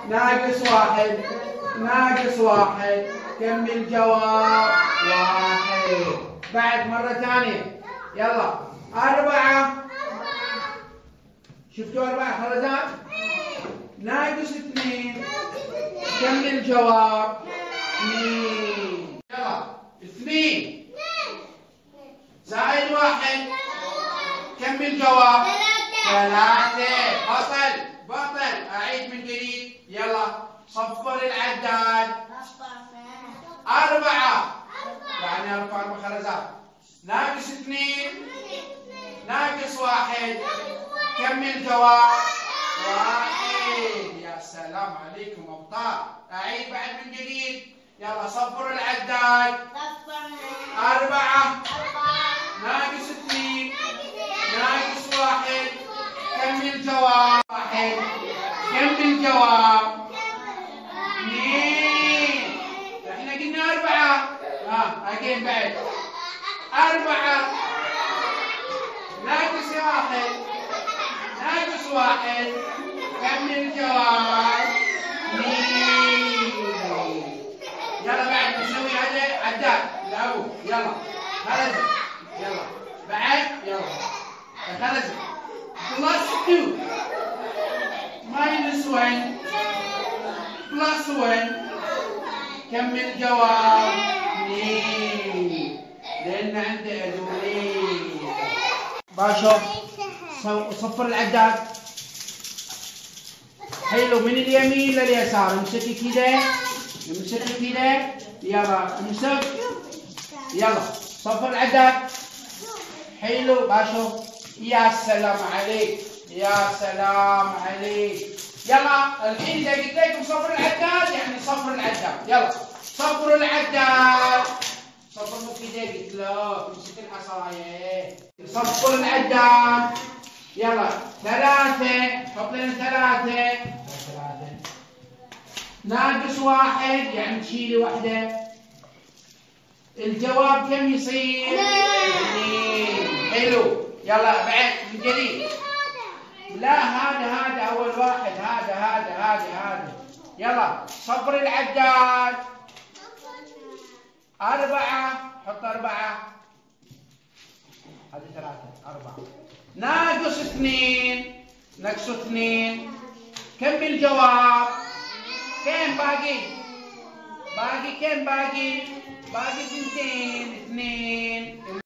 ناقص واحد. ناقص واحد. كم الجواب؟ واحد. بعد مرة ثانية. يلا. 4. شفتوا 4 خرزات؟ ناقص 2. كم الجواب؟ 2. يلا. 2 زائد 1. كم الجواب؟ 3. بطل بطل. أعيد من جديد. يلا صفر العداد. 4 يعني 4 خرزات. ناقص 2. ناقص 1. كم الجواب؟ 1. يا سلام عليكم أبطال. أعيد بعد من جديد. يلا صفر العداد. 4 ناقص 2 ناقص 1. كم الجواب؟ 1. كم الجواب؟ 2. احنا قلنا 4. أجين بعد. 4 ناقص 1 ناقص 1. كم الجواب؟ 2. يلا بعد نسوي هذا عداد الأول. يلا خرزة. يلا بعد. يلا خرزة. بلس 2 ماينس 1 بلس 1. كم الجواب؟ 2. لأن عنده أدورين. باشا صفر العداد. حلو. من اليمين لليسار. امسكي كده. امسكي كده. يلا امسك. يلا صفر العداد. حلو باشا. يا سلام عليك. يا سلام عليك. يلا الحين إذا قلت لكم صفر العداد يعني صفر العداد. يلا صفر العداد. صفر مو كذا قلت لك. امسك العصاية. صفر العداد. يلا 3. حط لنا 3. ناقص 1 يعني تشيلي 1. الجواب كم يصير؟ 2. حلو. يلا بعد من جديد. لا هذا أول واحد. هذا. يلا صفر العداد. 4 حط 4. هذه 3. 4 ناقص 2 ناقص 2. كم الجواب؟ كم باقي؟ كم باقي؟ باقي 2.